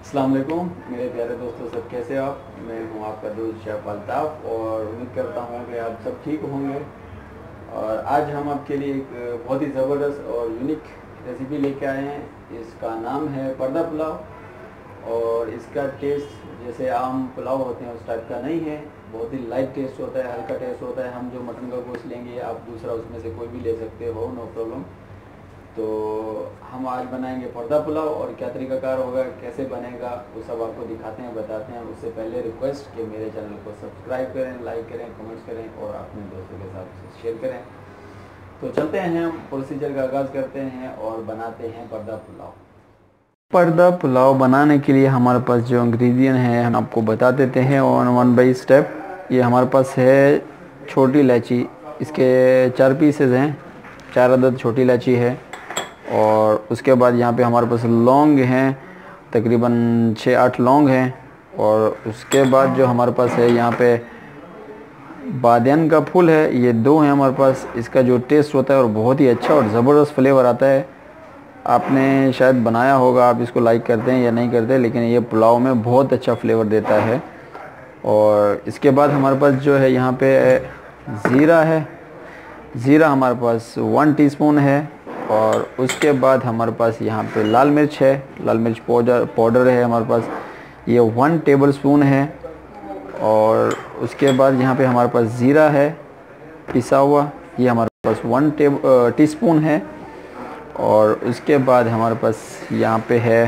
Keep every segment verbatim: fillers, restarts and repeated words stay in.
अस्सलाम वालेकुम मेरे प्यारे दोस्तों, सब कैसे हो आप। मैं हूं आपका दोस्त शेफ अल्ताफ़ और उम्मीद करता हूं कि आप सब ठीक होंगे। और आज हम आपके लिए एक बहुत ही ज़बरदस्त और यूनिक रेसिपी लेके आए हैं। इसका नाम है पर्दा पुलाव और इसका टेस्ट जैसे आम पुलाव होते हैं उस टाइप का नहीं है। बहुत ही लाइट टेस्ट होता है, हल्का टेस्ट होता है। हम जो मटन का गोश्त लेंगे आप दूसरा उसमें से कोई भी ले सकते हो, नो प्रॉब्लम। तो हम आज बनाएंगे पर्दा पुलाव और क्या तरीकाकार होगा, कैसे बनेगा, वो सब आपको दिखाते हैं, बताते हैं। उससे पहले रिक्वेस्ट कि मेरे चैनल को सब्सक्राइब करें, लाइक करें, कमेंट्स करें और अपने दोस्तों के साथ शेयर करें। तो चलते हैं, हम प्रोसीजर का आगाज़ करते हैं और बनाते हैं पर्दा पुलाव। पर्दा पुलाव बनाने के लिए हमारे पास जो इंग्रेडिएंट है हम आपको बता देते हैं वन वन बाई स्टेप। ये हमारे पास है छोटी इलायची, इसके चार पीसेज हैं, चार अदद छोटी इलायची है। और उसके बाद यहाँ पे हमारे पास लौंग हैं, तकरीबन छः आठ लौंग हैं। और उसके बाद जो हमारे पास है यहाँ पे बादियान का फूल है, ये दो हैं हमारे पास। इसका जो टेस्ट होता है और बहुत ही अच्छा और ज़बरदस्त फ्लेवर आता है। आपने शायद बनाया होगा, आप इसको लाइक करते हैं या नहीं करते, लेकिन ये पुलाव में बहुत अच्छा फ्लेवर देता है। और इसके बाद हमारे पास जो है यहाँ पे ज़ीरा है, ज़ीरा हमारे पास वन टीस्पून है। और उसके बाद हमारे पास यहाँ पे लाल मिर्च है, लाल मिर्च पाउडर पाउडर है हमारे पास, ये वन टेबल स्पून है। और उसके बाद यहाँ पे हमारे पास ज़ीरा है पिसा हुआ, ये हमारे पास वन टेब टीस्पून है। और उसके बाद हमारे पास यहाँ पे है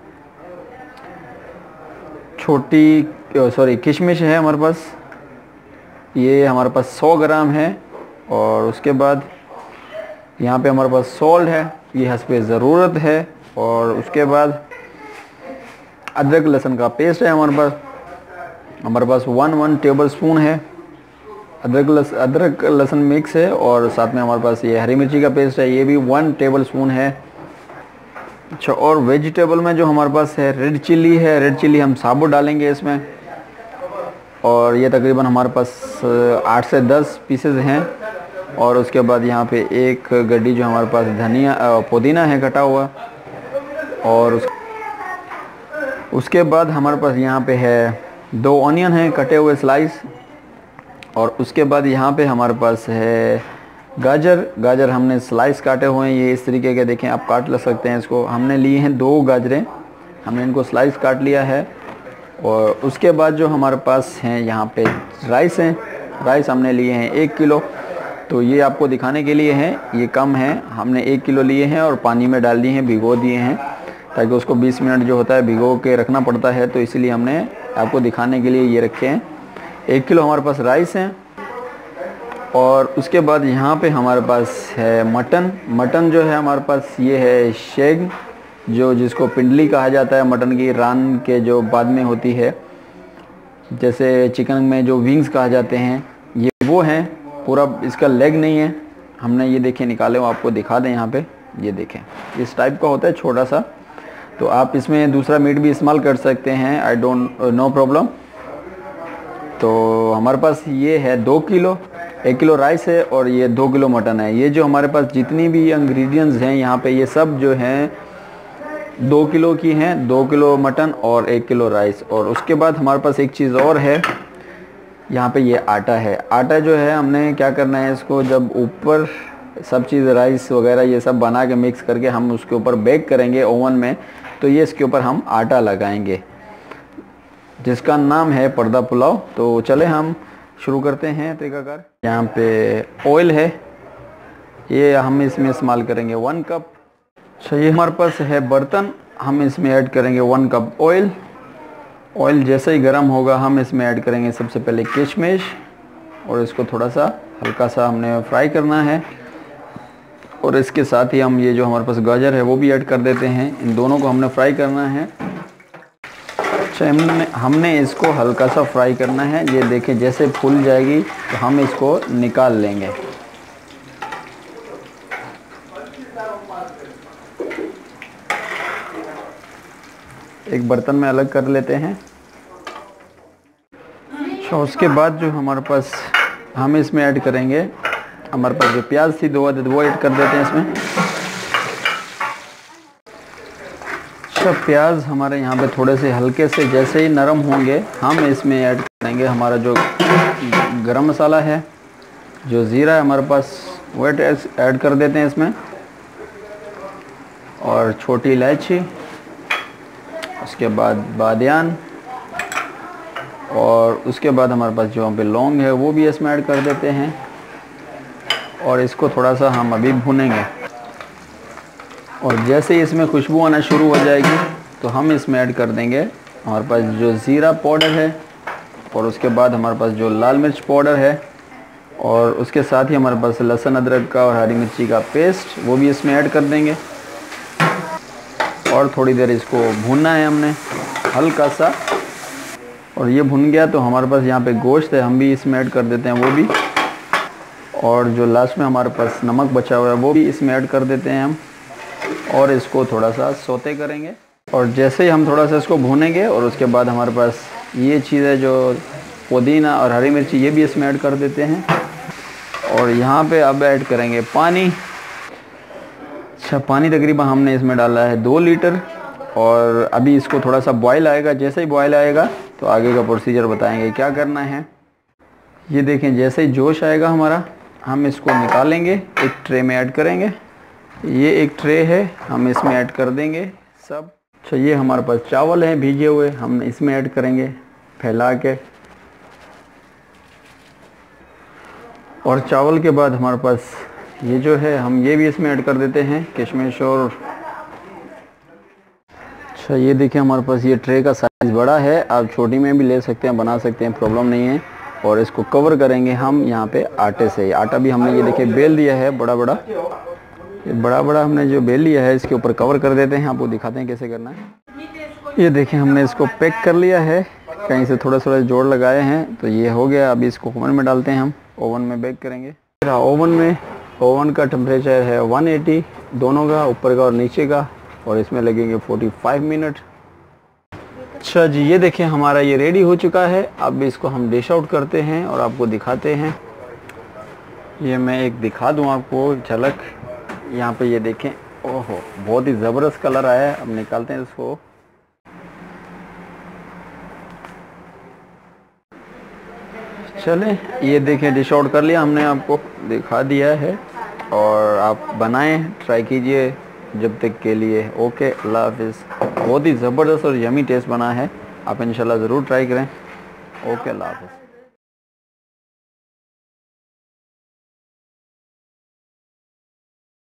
छोटी सॉरी किशमिश है हमारे पास, ये हमारे पास सौ ग्राम है। और उसके बाद यहाँ पे हमारे पास सॉल्ट है, ये हस्बे ज़रूरत है। और उसके बाद अदरक लहसुन का पेस्ट है हमारे पास, हमारे पास वन वन टेबल स्पून है अदरक लस अदरक लहसुन मिक्स है। और साथ में हमारे पास ये हरी मिर्ची का पेस्ट है, ये भी वन टेबल स्पून है। अच्छा, और वेजिटेबल में जो हमारे पास है रेड चिल्ली है, रेड चिल्ली हम साबुत डालेंगे इसमें। और ये तकरीबन हमारे पास आठ से दस पीसेज हैं। और उसके बाद यहाँ पे एक गड्डी जो हमारे पास धनिया पुदीना है कटा हुआ। और उस, उसके बाद हमारे पास यहाँ पे है दो ऑनियन हैं कटे हुए स्लाइस। और उसके बाद यहाँ पे हमारे पास है गाजर, गाजर हमने स्लाइस काटे हुए हैं, ये इस तरीके के देखें, आप काट ले सकते हैं इसको। हमने लिए हैं दो गाजरें, हमने इनको स्लाइस काट लिया है। और उसके बाद जो हमारे पास हैं यहाँ पे राइस हैं, राइस हमने लिए हैं एक किलो। तो ये आपको दिखाने के लिए हैं, ये कम है, हमने एक किलो लिए हैं और पानी में डाल दिए हैं, भिगो दिए हैं, ताकि उसको बीस मिनट जो होता है भिगो के रखना पड़ता है। तो इसलिए हमने आपको दिखाने के लिए ये रखे हैं। एक किलो हमारे पास राइस हैं। और उसके बाद यहाँ पे हमारे पास है मटन, मटन जो है हमारे पास ये है शेग, जो जिसको पिंडली कहा जाता है, मटन की रान के जो बाद में होती है, जैसे चिकन में जो विंग्स कहा जाते हैं, ये वो हैं। पूरा इसका लेग नहीं है, हमने ये देखें निकाले, वो आपको दिखा दें। यहाँ पे ये देखें, इस टाइप का होता है छोटा सा। तो आप इसमें दूसरा मीट भी इस्तेमाल कर सकते हैं, आई डोंट नो प्रॉब्लम। तो हमारे पास ये है दो किलो, एक किलो राइस है और ये दो किलो मटन है। ये जो हमारे पास जितनी भी इंग्रेडिएंट्स हैं यहाँ पे, ये सब जो हैं दो किलो की हैं, दो किलो मटन और एक किलो राइस। और उसके बाद हमारे पास एक चीज़ और है, यहाँ पे ये आटा है। आटा जो है हमने क्या करना है, इसको जब ऊपर सब चीज़ राइस वगैरह ये सब बना के मिक्स करके हम उसके ऊपर बेक करेंगे ओवन में, तो ये इसके ऊपर हम आटा लगाएंगे, जिसका नाम है पर्दा पुलाव। तो चले हम शुरू करते हैं तरीकाकार। यहाँ पे ऑयल है, ये हम इसमें इस्तेमाल करेंगे वन कप। अच्छा, ये हमारे पास है बर्तन, हम इसमें ऐड करेंगे वन कप ऑयल। ऑयल जैसे ही गर्म होगा हम इसमें ऐड करेंगे सबसे पहले किशमिश, और इसको थोड़ा सा हल्का सा हमने फ्राई करना है। और इसके साथ ही हम ये जो हमारे पास गाजर है वो भी ऐड कर देते हैं, इन दोनों को हमने फ्राई करना है। अच्छा, हमने हमने इसको हल्का सा फ्राई करना है। ये देखें, जैसे फूल जाएगी तो हम इसको निकाल लेंगे। एक बर्तन में अलग कर लेते हैं। अच्छा, उसके बाद जो हमारे पास हम इसमें ऐड करेंगे, हमारे पास जो प्याज थी दो अदद वो ऐड कर देते हैं इसमें। अच्छा, प्याज हमारे यहाँ पे थोड़े से हल्के से जैसे ही नरम होंगे हम इसमें ऐड करेंगे हमारा जो गरम मसाला है, जो ज़ीरा है हमारे पास, वो ऐड कर देते हैं इसमें, और छोटी इलायची, उसके बाद बादियान, और उसके बाद हमारे पास जो यहाँ पे लौंग है वो भी इसमें ऐड कर देते हैं। और इसको थोड़ा सा हम अभी भुनेंगे, और जैसे ही इसमें खुशबू आना शुरू हो जाएगी तो हम इसमें ऐड कर देंगे हमारे पास जो ज़ीरा पाउडर है, और उसके बाद हमारे पास जो लाल मिर्च पाउडर है, और उसके साथ ही हमारे पास लहसुन अदरक का और हरी मिर्ची का पेस्ट, वो भी इसमें ऐड कर देंगे। और थोड़ी देर इसको भूनना है हमने हल्का सा, और ये भुन गया तो हमारे पास यहाँ पे गोश्त है, हम भी इसमें ऐड कर देते हैं वो भी, और जो लास्ट में हमारे पास नमक बचा हुआ है वो भी इसमें ऐड कर देते हैं हम, और इसको थोड़ा सा सौते करेंगे। और जैसे ही हम थोड़ा सा इसको भूनेंगे, और उसके बाद हमारे पास ये चीज़ है जो पुदीना और हरी मिर्ची, ये भी इसमें ऐड कर देते हैं। और यहाँ पे अब ऐड करेंगे पानी। अच्छा, पानी तकरीबन हमने इसमें डाला है दो लीटर, और अभी इसको थोड़ा सा बॉयल आएगा। जैसे ही बॉयल आएगा तो आगे का प्रोसीजर बताएंगे क्या करना है। ये देखें, जैसे ही जोश आएगा हमारा, हम इसको निकालेंगे, एक ट्रे में ऐड करेंगे। ये एक ट्रे है, हम इसमें ऐड कर देंगे सब। अच्छा, ये हमारे पास चावल हैं भीगे हुए, हम इसमें ऐड करेंगे फैला के। और चावल के बाद हमारे पास ये जो है, हम ये भी इसमें ऐड कर देते हैं किशमिश। और अच्छा, ये देखिए हमारे पास ये ट्रे का साइज़ बड़ा है, आप छोटी में भी ले सकते हैं, बना सकते हैं, प्रॉब्लम नहीं है। और इसको कवर करेंगे हम यहाँ पे आटे से। आटा भी हमने ये देखिए बेल दिया है बड़ा बड़ा, ये बड़ा बड़ा हमने जो बेल लिया है इसके ऊपर कवर कर देते हैं। आपको दिखाते हैं कैसे करना है। ये देखिए हमने इसको पैक कर लिया है, कहीं से थोड़ा थोड़ा जोड़ लगाए हैं, तो ये हो गया। अभी इसको ओवन में डालते हैं, हम ओवन में बेक करेंगे। ओवन में ओवन का टेम्परेचर है एक सौ अस्सी, दोनों का, ऊपर का और नीचे का, और इसमें लगेंगे पैंतालीस मिनट। अच्छा जी, ये देखिए हमारा ये रेडी हो चुका है। अब इसको हम डिश आउट करते हैं और आपको दिखाते हैं। ये मैं एक दिखा दूं आपको झलक, यहाँ पे ये देखें, ओहो बहुत ही ज़बरदस्त कलर आया है। अब निकालते हैं इसको। चलें, ये देखें डिश आउट कर लिया हमने, आपको दिखा दिया है। और आप बनाएं, ट्राई कीजिए जब तक के लिए। ओके, अल्लाह हाफिज़। बहुत ही ज़बरदस्त और यमी टेस्ट बना है, आप इंशाल्लाह ज़रूर ट्राई करें। ओके, अल्लाह हाफिज़।